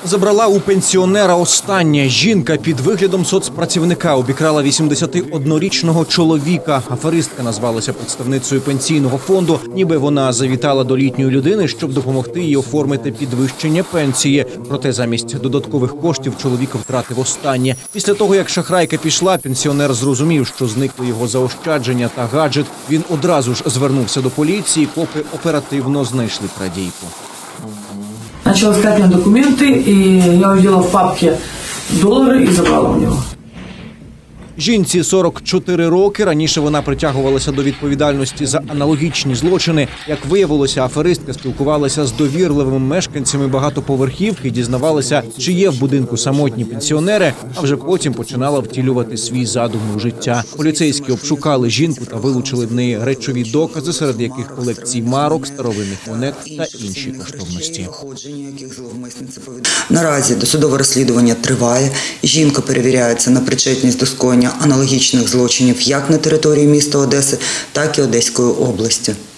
Забрала у пенсіонера останнє. Жінка під виглядом соцпрацівника обікрала 81-річного чоловіка. Аферистка назвалася представницею пенсійного фонду, ніби вона завітала до літньої людини, щоб допомогти їй оформити підвищення пенсії. Проте замість додаткових коштів чоловік втратив останнє. Після того, як шахрайка пішла, пенсіонер зрозумів, що зникли його заощадження та гаджет. Він одразу ж звернувся до поліції, копи оперативно знайшли крадійку. Начала искать на документы, и я увидела в папке доллары и забрала у него. Жінці 44 роки. Раніше вона притягувалася до відповідальності за аналогічні злочини. Як виявилося, аферистка спілкувалася з довірливими мешканцями багатоповерхівки, дізнавалася, чи є в будинку самотні пенсіонери, а вже потім починала втілювати свій задум у життя. Поліцейські обшукали жінку та вилучили в неї речові докази, серед яких колекції марок, старовинних монет та інші коштовності. Наразі досудове розслідування триває. Жінка перевіряється на причетність до скоєння аналогічних злочинів як на території міста Одеси, так і Одеської області.